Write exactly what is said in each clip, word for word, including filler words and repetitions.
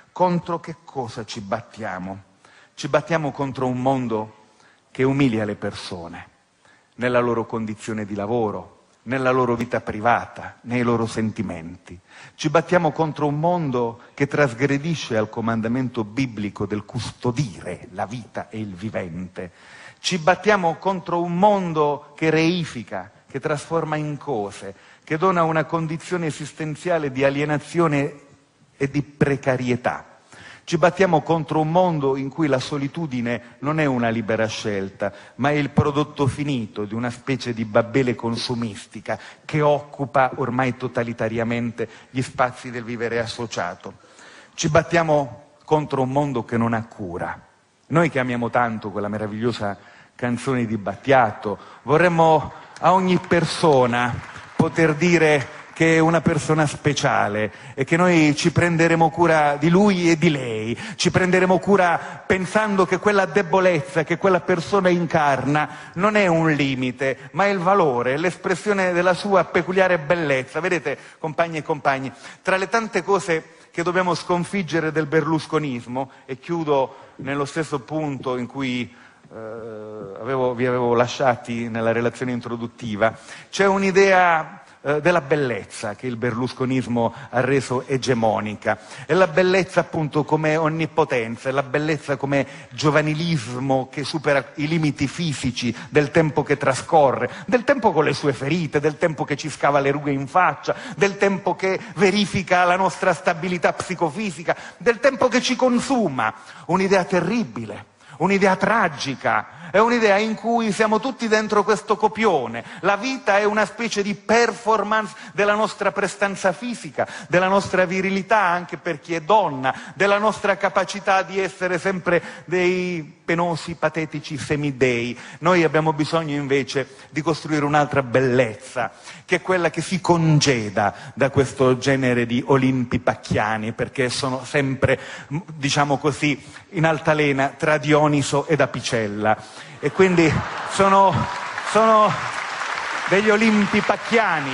Contro che cosa ci battiamo? Ci battiamo contro un mondo che umilia le persone nella loro condizione di lavoro, nella loro vita privata, nei loro sentimenti. Ci battiamo contro un mondo che trasgredisce al comandamento biblico del custodire la vita e il vivente. Ci battiamo contro un mondo che reifica, che trasforma in cose, che dona una condizione esistenziale di alienazione e di precarietà. Ci battiamo contro un mondo in cui la solitudine non è una libera scelta, ma è il prodotto finito di una specie di Babele consumistica che occupa ormai totalitariamente gli spazi del vivere associato. Ci battiamo contro un mondo che non ha cura. Noi che amiamo tanto quella meravigliosa canzone di Battiato, vorremmo a ogni persona poter dire che è una persona speciale e che noi ci prenderemo cura di lui e di lei, ci prenderemo cura pensando che quella debolezza che quella persona incarna non è un limite, ma è il valore, l'espressione della sua peculiare bellezza. Vedete, compagni e compagni, tra le tante cose che dobbiamo sconfiggere del berlusconismo, e chiudo nello stesso punto in cui eh, avevo, vi avevo lasciati nella relazione introduttiva, c'è un'idea della bellezza che il berlusconismo ha reso egemonica, e la bellezza appunto come onnipotenza, e la bellezza come giovanilismo che supera i limiti fisici del tempo che trascorre, del tempo con le sue ferite, del tempo che ci scava le rughe in faccia, del tempo che verifica la nostra stabilità psicofisica, del tempo che ci consuma. Un'idea terribile, un'idea tragica, è un'idea in cui siamo tutti dentro questo copione. La vita è una specie di performance della nostra prestanza fisica, della nostra virilità anche per chi è donna, della nostra capacità di essere sempre dei penosi, patetici semidei. Noi abbiamo bisogno invece di costruire un'altra bellezza, che è quella che si congeda da questo genere di Olimpi pacchiani, perché sono sempre, diciamo così, in altalena tra Dioniso ed Apicella. E quindi sono, sono degli Olimpi pacchiani,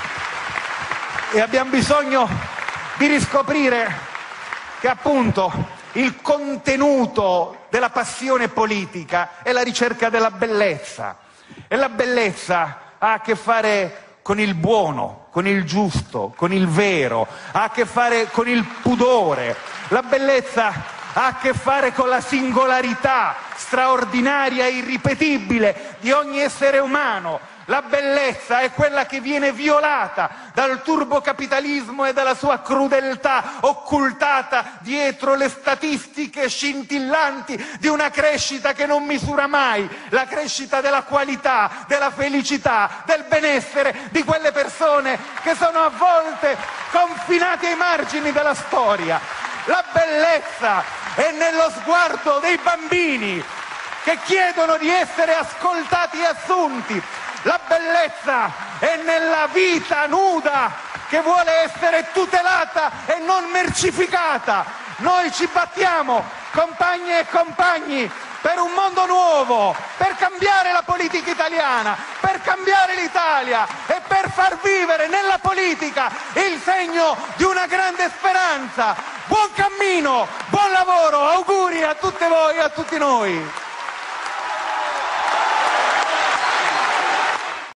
e abbiamo bisogno di riscoprire che appunto il contenuto della passione politica è la ricerca della bellezza, e la bellezza ha a che fare con il buono, con il giusto, con il vero, ha a che fare con il pudore. La bellezza ha a che fare con la singolarità straordinaria e irripetibile di ogni essere umano. La bellezza è quella che viene violata dal turbocapitalismo e dalla sua crudeltà, occultata dietro le statistiche scintillanti di una crescita che non misura mai la crescita della qualità, della felicità, del benessere di quelle persone che sono a volte confinate ai margini della storia. La bellezza è nello sguardo dei bambini che chiedono di essere ascoltati e assunti. La bellezza è nella vita nuda che vuole essere tutelata e non mercificata. Noi ci battiamo, compagni e compagni, per un mondo nuovo, per cambiare la politica italiana, per cambiare l'Italia e per far vivere nella politica il segno di una grande speranza. Buon cammino, buon lavoro, auguri a tutte voi e a tutti noi.